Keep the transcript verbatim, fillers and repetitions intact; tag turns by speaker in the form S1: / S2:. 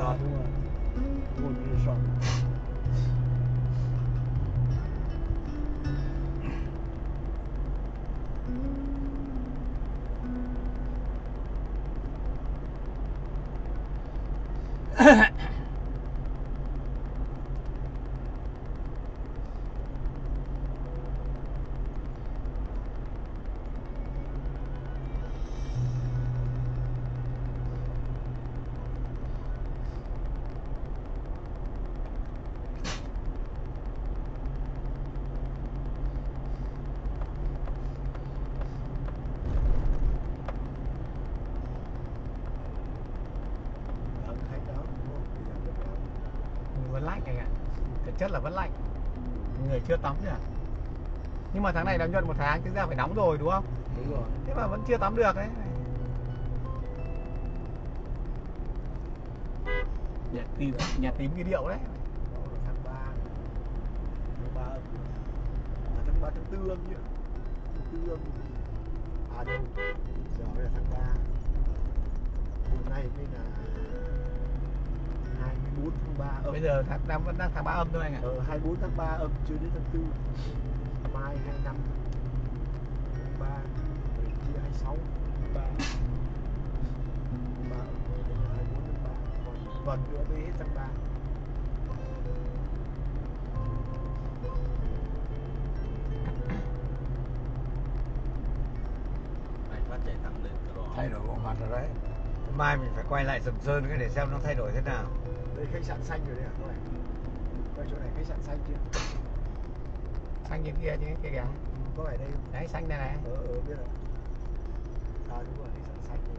S1: À đúng rồi. Một resort.
S2: Vẫn lạnh anh ạ. Thực chất là vẫn lạnh. Người chưa tắm nhỉ. Nhưng mà tháng này đang nhuận một tháng, thực ra phải nóng rồi đúng không?
S1: Đúng rồi.
S2: Thế mà vẫn chưa tắm được đấy. Nhà tím, nhà tím cái điệu đấy.
S1: Đó là tháng ba. Tháng ba âm. À, tháng ba tháng tư âm chứ. Tháng tư âm. À đâu. Giờ mới là tháng ba. Hôm nay mới là hai mươi bốn tháng ba âm.
S2: Bây giờ tháng năm vẫn đang tháng ba âm thôi anh ạ.
S1: Ờ, hai mươi bốn tháng ba âm chưa đến tháng tư. Mai hai mươi lăm tháng ba, ngày kia hai mươi sáu tháng ba. Tháng ba âm là hai mươi bốn tháng ba. Còn tuần nữa mới hết tháng ba.
S3: Này phát chạy thẳng lên cửa đỏ.
S4: Thay đổi bộ mặt rồi đấy. Mai mình phải quay lại Sầm Sơn cái để xem nó thay đổi thế nào.
S1: Đây khách sạn xanh rồi đấy à các bạn? Quay chỗ này khách sạn xanh chưa?
S2: Xanh trên kia chứ, kia kìa.
S1: Có phải đây không?
S2: Đấy, xanh này này.
S1: Ờ, ờ, biết rồi. À đúng rồi, khách sạn xanh rồi.